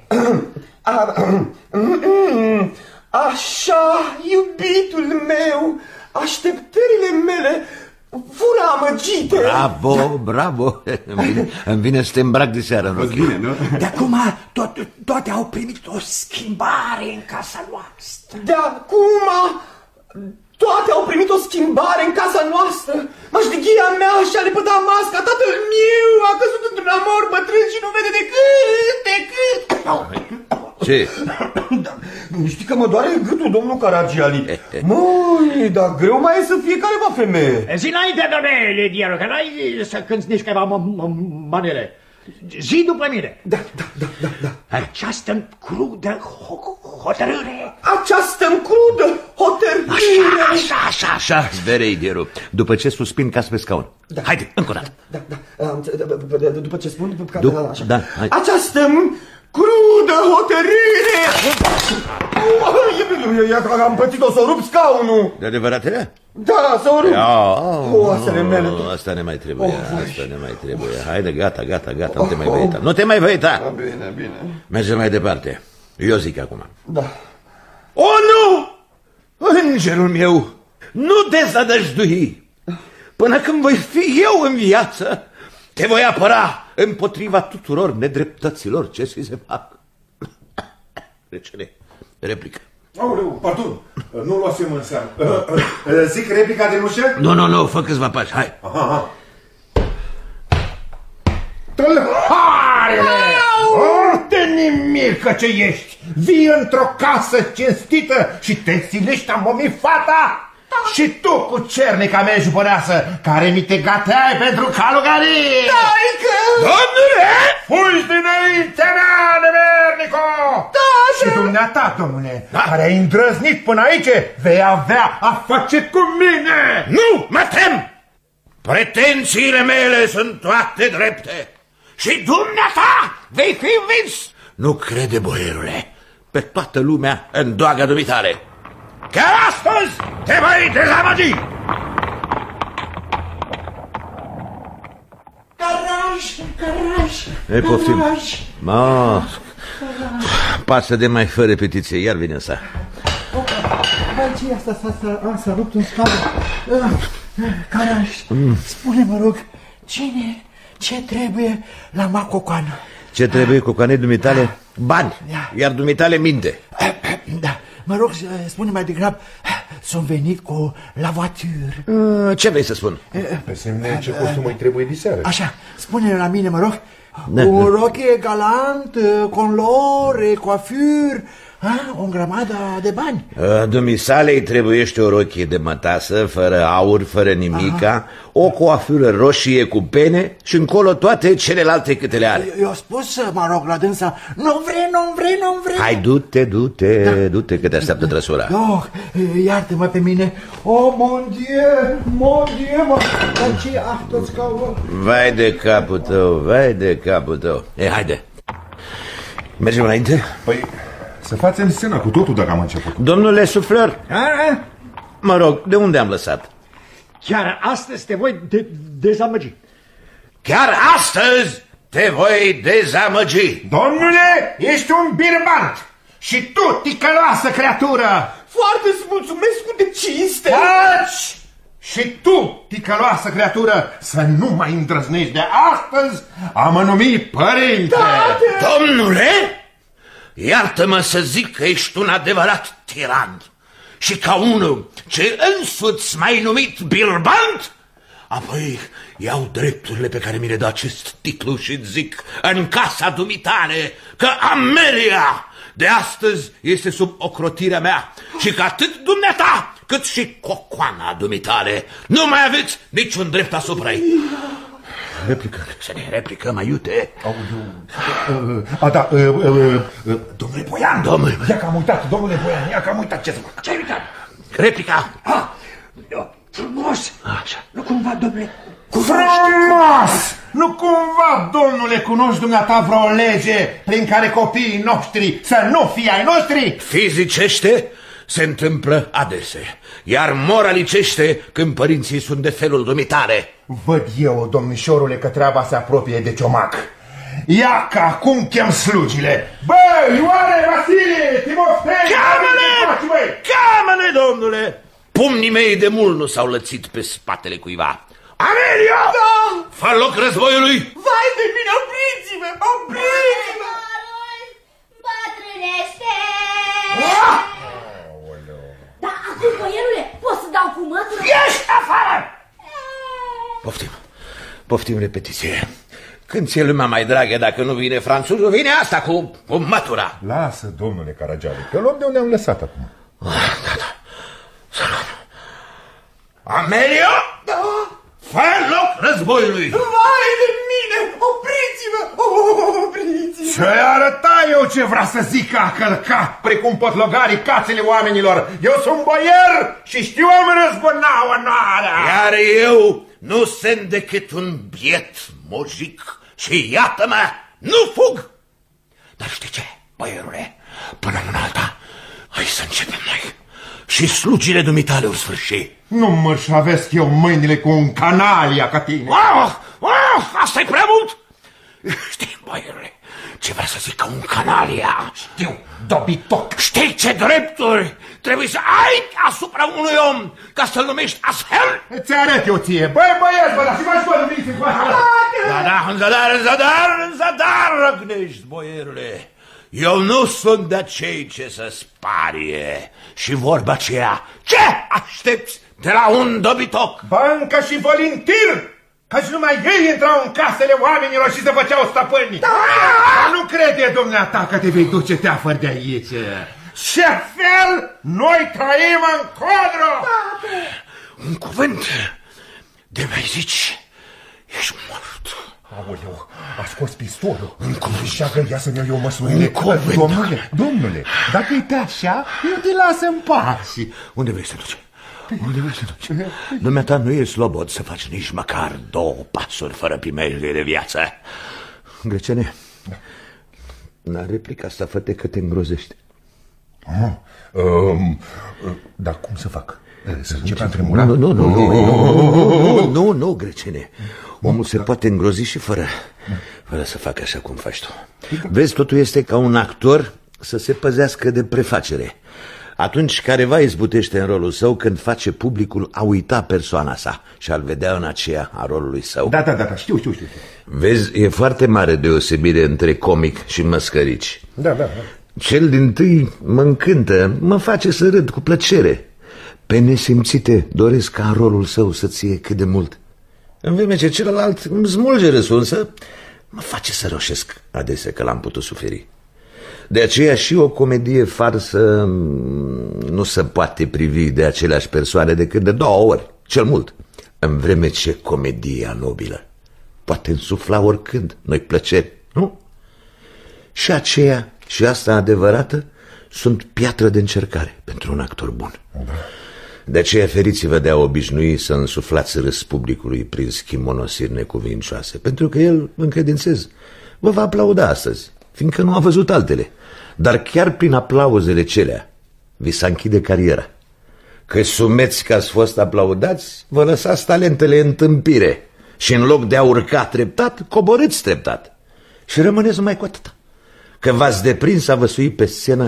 Așa, iubitul meu, așteptările mele furamăgite. Bravo. Îmi vine să te îmbrac de seară în rochie. De acum toate au primit o schimbare în casa noastră. De acum toate au primit o schimbare în casa noastră. Maștighia mea și-a lepădat masca. Tatăl meu a căzut într-un amor bătrân și nu vede decât. Ce? Știi că mă doare gâtul, domnul Caragiali. Măi, dar greu mai e să fie careva femeie. Zi înainte, domnule Diero, că n-ai să cânti nici câteva manele. Zi după mine. Da. Această crudă hotărâre. Această crudă hotărâre. Așa. Zvere, Idieru. După ce suspin, cas pe scaun. Da. Haide, încă o dată. Da. După ce spun, așa. Da. Această crudă hotărâre. Am pățit-o să rup scaunul. De adevărat era? Da, să o rup. Oasele mele. Asta ne mai trebuie. Haide, gata. Nu te mai văita. Bine. Mergem mai departe. Eu zic acum. Da. O, nu! Îngerul meu, nu dezadăjdui! Până când voi fi eu în viață, te voi apăra împotriva tuturor nedreptăților ce se fac. Regele, replică. Aoleu, pardon, nu luasem în seamă. Zic replica de ușă? Nu, fă câțiva pași, hai. Aha. Tâlharele! De nimic ce ești! Vii într-o casă cinstită și te silești a momi fata? Și tu cu cernica mea jupăneasă, care mi te gateai pentru călugărie! Taică! Domnule! Fugi dinaintea mea, nemernico! Și dumneata, domnule, care ai îndrăznit până aici, vei avea a face cu mine! Nu, mă tem! Pretențiile mele sunt toate drepte și dumneata vei fi învins! Nu crede, boierule, pe toată lumea îndoagă dumitale. Chiar astăzi te voi dezamăgi! Caraj! Ei, poftim. Pasă de mai fără repetiție, iar vine asta. Vai, ce asta s-a rupt un scaun. Caraj, spune, mă rog, ce trebuie la Macocoan? Ce trebuie cocoanei dumitale? Bani, iar dumitale minte. Da, mă rog, spune mai degrabă, sunt venit cu la voitură. Ce vrei să spun? Pe semne ce costum îi trebuie diseară. Așa, spune la mine, mă rog, un rochie galant, conlore, coafur, o grămadă de bani. Dumisale îi trebuiește o rochie de mătasă, fără aur, fără nimica, o coafură roșie cu pene și încolo toate celelalte câte le are. Eu spus, mă rog, la dânsa, nu vrei. Hai, du-te că te așteaptă trăsura. Iartă-mă pe mine. Oh, mon Dieu, mă, dar ce tot scaunul. Vai de capul tău. Haide. Mergem înainte? Păi, să facem scena cu totul dacă am început. Domnule suflăr, mă rog, de unde am lăsat? Chiar astăzi te voi dezamăgi. Chiar astăzi te voi dezamăgi. Domnule, ești un birbant și tu, ticăloasă creatură. Foarte îți mulțumesc cu de cinste. Taci! Și tu, ticăloasă creatură, să nu mai îndrăznești de astăzi a mă numi părinte. Domnule, iartă-mă să zic că ești un adevărat tiran și ca unul ce însuți m-ai numit birbant, apoi iau drepturile pe care mi le dă acest titlu și zic în casa dumitale că Amelia de astăzi este sub ocrotirea mea și că atât dumneata cât și cocoana dumitale nu mai aveți niciun drept asupra ei. Replică, mai iute. Domnule Boian, ia că am uitat, domnule Boian, ia că am uitat ce să fac. Ce-ai uitat? Replica. Frumos. Așa. Nu cumva, domnule, frumos! Nu cumva, domnule, cunoști dumneata vreo lege prin care copiii noștri să nu fie ai noștri? Fizicește se întâmplă adese, iar moralicește când părinții sunt de felul dumitare. Văd eu, domnișorule, că treaba se apropie de ciomac. Ia că acum chem slugile. Băi, Ioane, Vasile, Timofei! Cheamă-ne, domnule! Pumnii mei de mult nu s-au lățit pe spatele cuiva. Amelia! Da! Fă loc războiului! Vai de mine, opriți-vă! Opriți-vă! Bătrânește! Da, acum, boierule, poți să dau cu mătură? Ieși afară! Poftim repetiție. Când ți-e lumea mai dragă, dacă nu vine franțuzul, vine asta cu mătura. Lasă, domnule Caragiale, că luăm de unde am lăsat acum. Da. Să luăm. Amelia? Da? Fă loc războiului! Vai de mine! Opriți-vă! Ce-i arăta eu ce vrea să zică a călca precum potlogarii cațele oamenilor? Eu sunt boier și știu am răzbuna onoarea! Iar eu nu sunt decât un biet mojic și iată-mă, nu fug! Dar știi ce, boierule? Până în alta, hai să începem noi. Și slugile dumitale ori sfârși. Nu mă-și avesc eu mâinile cu un canalia ca tine. Asta-i prea mult! Știi, boierule, Ce vrea să zică un canalia? Știu, dobitoc. Știi ce drepturi trebuie să ai asupra unui om ca să-l numești astfel? Îți arăt eu ție. Băi, băieți, bă, dar și faci, bă, nu veniți. Zadar, răgnești, boierule. Eu nu sunt de cei ce să sparie. Și vorba aceea, ce aștepți de la un dobitoc? Banca și volintir! Căci numai ei intrau în casele oamenilor și se făceau stăpâni. Nu crede, dumneata, că te vei duce teafăr de aici. Ce fel noi trăim în codru! Un cuvânt de mai zici, ești mort. Aoleu, a scos pistolul. Un cuvânt. Și-a gândit să-mi iau eu măsurile. Domnule, dacă e pe așa, eu te las în pace. Unde vrei să duci? Unde vrei să duci? Dumneata nu e slobod să faci nici măcar 2 pasuri fără primejdie de viață. Grecene, la replica asta fă-te că te îngrozește. Dar cum să fac? Să încep a tremura? Nu, Grecene. Omul se poate îngrozi și fără să facă așa cum faci tu. Vezi, totul este ca un actor să se păzească de prefacere. Atunci careva izbutește în rolul său când face publicul a uita persoana sa și a-l vedea în aceea a rolului său. Da, știu. Vezi, e foarte mare deosebire între comic și măscărici. Da. Cel dintâi mă încântă, mă face să râd cu plăcere. Pe nesimțite doresc ca rolul său să ție cât de mult. În vreme ce celălalt îmi smulge râsul, însă mă face să roșesc adesea că l-am putut suferi. De aceea și o comedie farsă nu se poate privi de aceleași persoane decât de 2 ori, cel mult. În vreme ce comedia nobilă poate însufla oricând noi plăceri, nu? Și aceea și asta adevărată sunt piatră de încercare pentru un actor bun. De aceea feriți-vă de a obișnui să însuflați râs publicului prin schimonosiri necuvincioase, pentru că el, încredințez, vă va aplauda astăzi, fiindcă nu a văzut altele. Dar chiar prin aplauzele celea vi s-a închide cariera. Că sumeți că ați fost aplaudați, vă lăsați talentele în tâmpire și în loc de a urca treptat, coborâți treptat. Și rămâneți numai cu atâta, că v-ați deprins a văsui pe scenă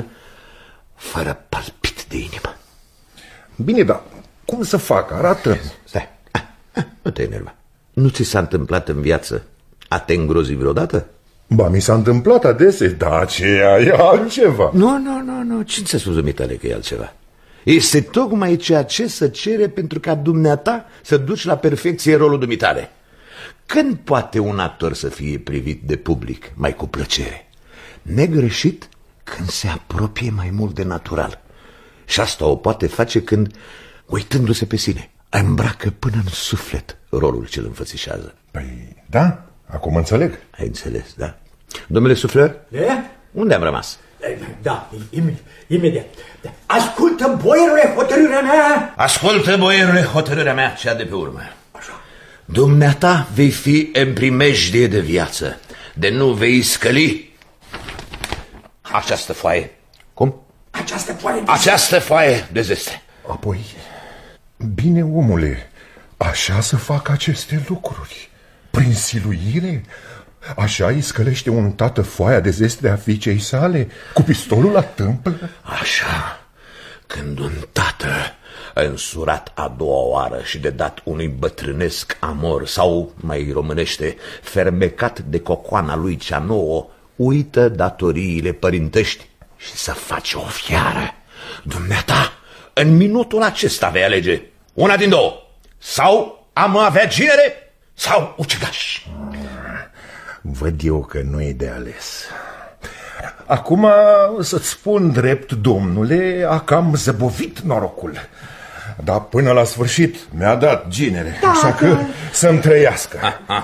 fără palpit de inimă. Bine, dar cum să fac? Arată. Stai, nu te enerva. Nu ți s-a întâmplat în viață a te îngrozi vreodată? Ba, mi s-a întâmplat adesea, dar aceea e altceva. Nu, cine ți-a spus dumitale că e altceva? Este tocmai ceea ce se cere pentru ca dumneata să duci la perfecție rolul dumitale. Când poate un actor să fie privit de public mai cu plăcere? Negreșit când se apropie mai mult de natural. Și asta o poate face când, uitându-se pe sine, îmbracă până în suflet rolul ce îl înfățișează. Păi, da, acum înțeleg. Ai înțeles, da? Domnule sufleur, unde am rămas? Da, imediat. Ascultă, boierule, hotărârea mea! Ascultă, boierule, hotărârea mea, cea de pe urmă. Așa. Dumneata vei fi în primejdie de viață, de nu vei scăli această foaie. Cum? Această foaie de zestre. Apoi, bine, omule, așa să fac aceste lucruri. Prin siluire? Așa îi scălește un tată foaia de zestre a fiicei sale, cu pistolul la tâmplă? Așa, când un tată însurat a 2-a oară și de dat unui bătrânesc amor, sau, mai românește, fermecat de cocoana lui cea nouă, uită datoriile părintești și să face o fiară. Dumneata, în minutul acesta vei alege una din 2. Sau am avea ginere, sau ucigaș. Văd eu că nu e de ales. Acum, să-ți spun drept, domnule, a cam zăbovit norocul. Dar până la sfârșit mi-a dat ginere, așa că să-mi trăiască.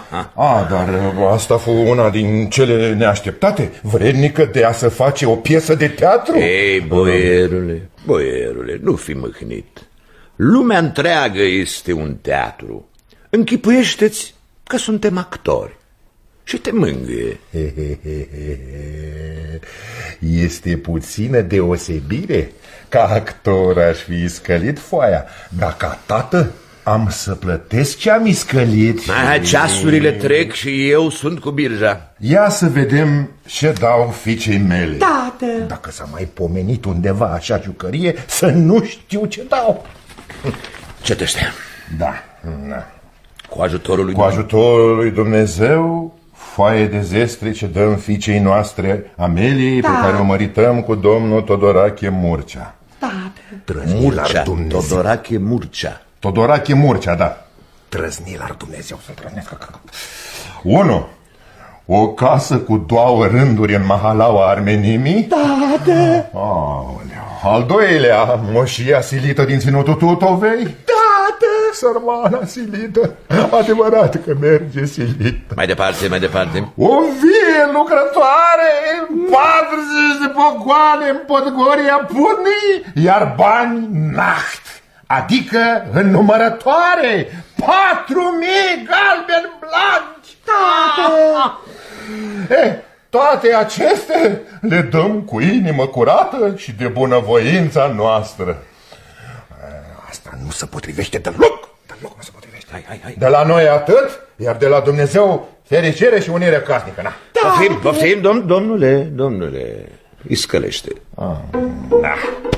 Dar asta fu una din cele neașteptate, vrednică de a se face o piesă de teatru. Ei, boierule, nu fi mâhnit. Lumea întreagă este un teatru. Închipuiește-ți că suntem actori și te mângâie. Este puțină deosebire. Ca actor aș fi scălit foaia, dar ca tată Am să plătesc ce am iscălit. Ceasurile trec și eu sunt cu birja. Ia să vedem ce dau fiicei mele. Tată! Dacă s-a mai pomenit undeva așa jucărie, să nu știu ce dau. Citește. Da. Cu ajutorul lui Dumnezeu, foaie de zestre ce dăm fiicei noastre Ameliei, pe care o mărităm cu domnul Todorache Murcea. Murcea, Todorache Murcea. Todorache Murcea, da. Trăznil ar Dumnezeu să trăznească. 1. O casă cu 2 rânduri în mahalaua Armenimii. Tată! Al doilea, moșia silită din ținutul Tutovei. Tată! Sărmana silită, adevărat că merge silită. Mai departe. O vie lucrătoare, 40 de pogoane în Podgoria Putnii, iar bani naht, adică în numărătoare, 4.000 galbeni blanci. Tată! Toate acestea le dăm cu inimă curată și de bunăvoința noastră. Asta nu se potrivește deloc. Deloc nu se potrivește. Hai. De la noi atât, iar de la Dumnezeu fericire și unire casnică. Na. Poftim, domnule, iscălește. Da.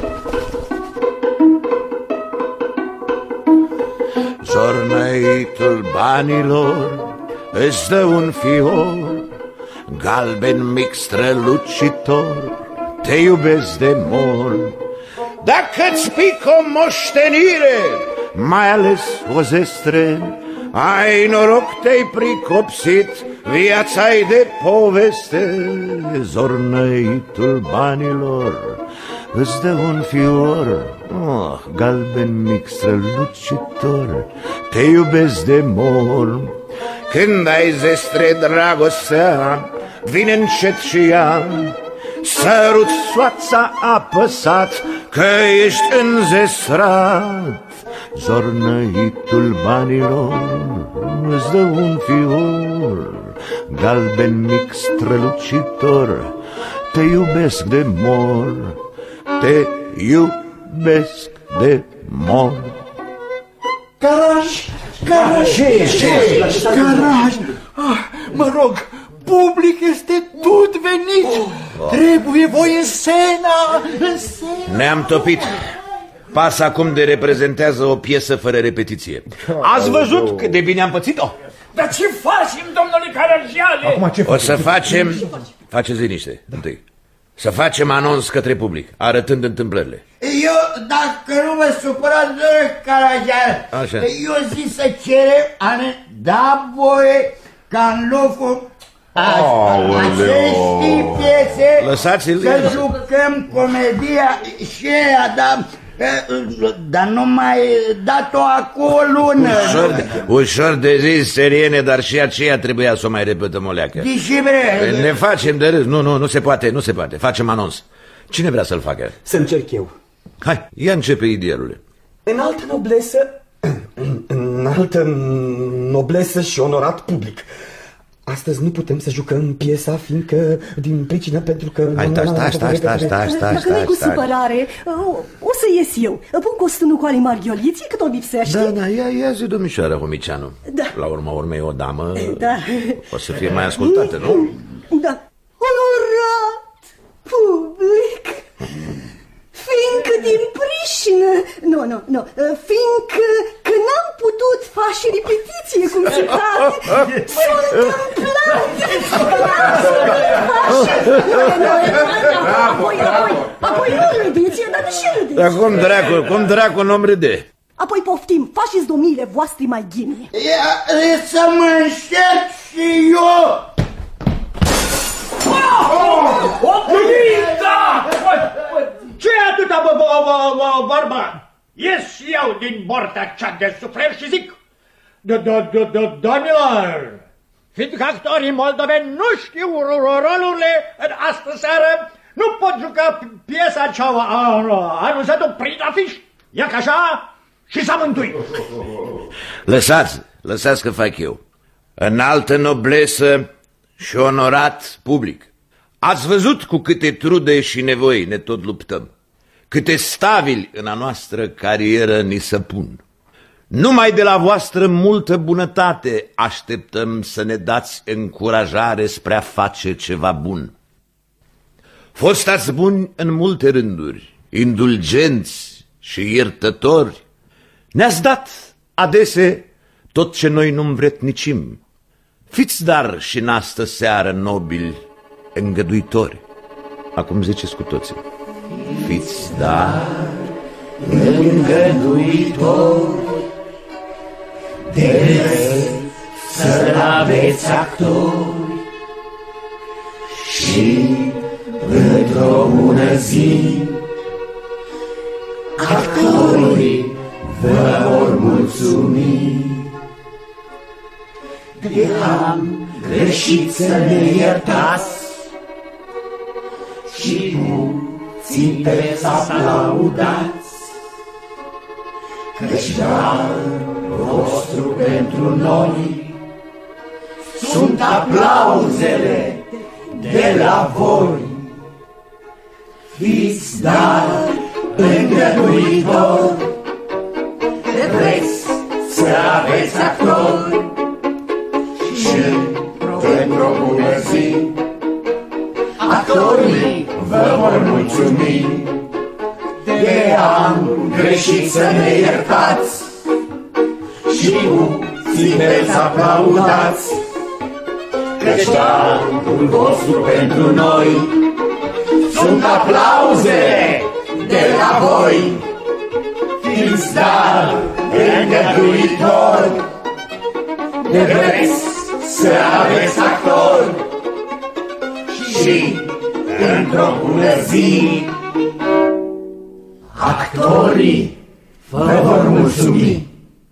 Zornăitul banilor îți dă un fior, galben mic strălucitor, te iubesc de mor. Dacă-ți pic o moștenire, mai ales o zestre, ai noroc, te-ai pricopsit, viața-i de poveste. Zornăitul banilor îți dă un fior, galben mic strălucitor, te iubesc de mor. Când ai zestre dragostea, vine încet și ea, sărut soața apăsat, că ești înzestrat. Zornăitul banilor îți dă un fior, galben mic strălucitor, te iubesc de mor, te iubesc de mor. Caraj! Mă rog, public este tot venit. Trebuie voi în scena. Ne-am topit. Pas acum de reprezentează o piesă fără repetiție. Ați văzut cât de bine am pățit-o? Dar ce facem, domnule Caragiale? Acum ce o să facem... Faceți liniște, întâi. Să facem anunț către public, arătând întâmplările. Eu, dacă nu mă supărați, domnule Caragiale, eu zic să cerem a ne da voie ca în locul acestei piese să jucăm comedia și aia, dar nu mai dat-o acolo o lună. Ușor de zis, seriene, dar și aceea trebuia să o mai repetăm o leacă. Ne facem de râs. Nu se poate. Facem anunț. Cine vrea să-l facă? Să încerc eu. Hai, ia începe, idealule. În altă noblesă și onorat public. Astăzi nu putem să jucăm piesa, fiindcă din pricină, pentru că... Hai, stai. Dacă nu-i cu supărare, o să ies eu. Pun costumul cu Ali Marghioliții, cât o lipsește. Da, ia zi, domnișoară Homicianu. Da. La urma urmei o damă, da. O să fie mai ascultată, nu? Da. Onorat public, fiindcă din pricină... Nu, fiindcă că n-am putut face repetiție cum se cade, s-a întâmplat. Apoi nu râdeți, dar de ce râdeți? Dar cum dracu n-om râde? Apoi poftim, faceți domniile voastre mai ghimie. Să mă înșerc și eu! Ce-i atâta, bărban? Ies și eu din borta cea de sufler și zic: Domnilor, fiindcă actorii moldoveni nu știu rolurile în astă seară, nu pot juca piesa ce au anunțat-o prin afiș. Ia ca așa și s-a mântuit. Lăsați că fac eu. Înaltă noblesă și onorat public. Ați văzut cu câte trude și nevoi ne tot luptăm, câte stabili în a noastră carieră ni se pun. Numai de la voastră multă bunătate așteptăm să ne dați încurajare spre a face ceva bun. Fostați buni în multe rânduri, indulgenți și iertători. Ne-ați dat adese tot ce noi nu învretnicim. Fiți dar și în astă seară nobili, îngăduitori. Acum ziceți cu toții. Fiți dar îngăduitori, de să-l aveți actori și într-o bună zi actorii vă vor mulțumi. De am greșit să ne iertați și puțin pe să aplaudați, căci darul vostru pentru noi sunt aplauzele de la voi. Fiți dar îngăduitori, vreți să aveți actori și într-o bună zi actorii vă vor mulțumi. De am greșit să ne iertați și puțin veți aplaudați, căci darul vostru pentru noi sunt aplauzele de la voi. Fiți dar îngăduitori, de vreți să aveți actori și într-o bună zi actorii vă vor mulțumi.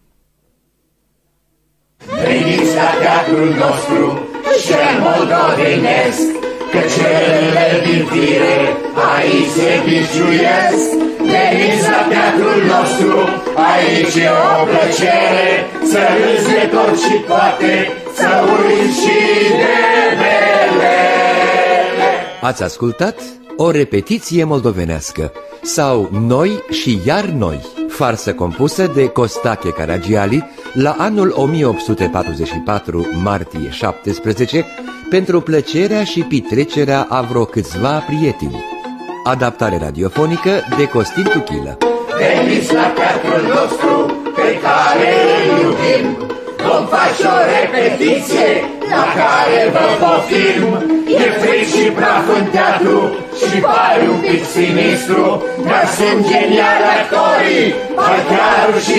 Veniți la teatrul nostru cel moldovenesc, că celele din fire aici se biciuiesc. Veniți la teatrul nostru, aici e o plăcere, să râzi de tot și poate să uiți și de belele. Ați ascultat o repetiție moldovenească sau Noi și iar noi, farsă compusă de Costache Caragiali la anul 1844, martie 17, pentru plăcerea și petrecerea a vreo câțiva prieteni. Adaptare radiofonică de Costin Tuchilă. Veniți la teatrul nostru pe care îl iubim, vom face o repetiție la care vă poftim. E fric și praf în teatru și pare un pic sinistru, dar sunt geniali actorii, Parchearu și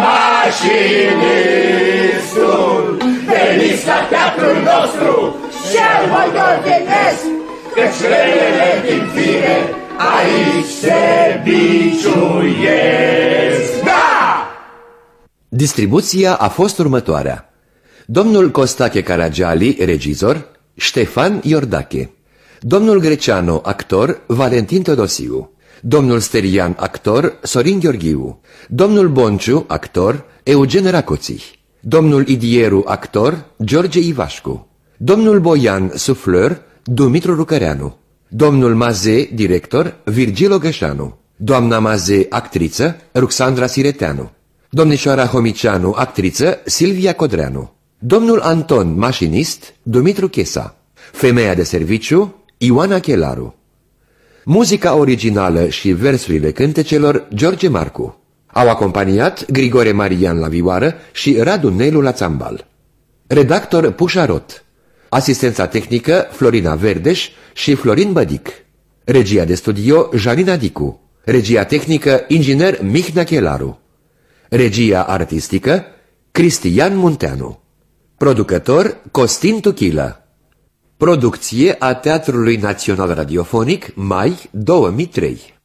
mașinistul. Veniți la teatrul nostru cel moldovenesc, căci relele din fire aici se biciuiesc. Da! Distribuția a fost următoarea: domnul Costache Caragiali, regizor, Ștefan Iordache; domnul Greceanu, actor, Valentin Teodosiu; domnul Sterian, actor, Sorin Gheorghiu; domnul Bonciu, actor, Eugen Racoții; domnul Idieru, actor, George Ivașcu; domnul Boian, sufleur, Dumitru Rucăreanu; domnul Maze, director, Virgil Ogășanu; doamna Maze, actriță, Ruxandra Sireteanu; domnișoara Homicianu, actriță, Silvia Codreanu; domnul Anton, mașinist, Dumitru Chesa; femeia de serviciu, Ioana Chelaru. Muzica originală și versurile cântecelor, George Marcu. Au acompaniat Grigore Marian la vioară și Radu Nelu la țambal. Redactor Pușarot. Asistența tehnică Florina Verdeș și Florin Bădic. Regia de studio Janina Dicu. Regia tehnică inginer Mihnea Chelaru. Regia artistică Cristian Munteanu. Producător Costin Tuchilă. Producție a Teatrului Național Radiofonic, mai 2003.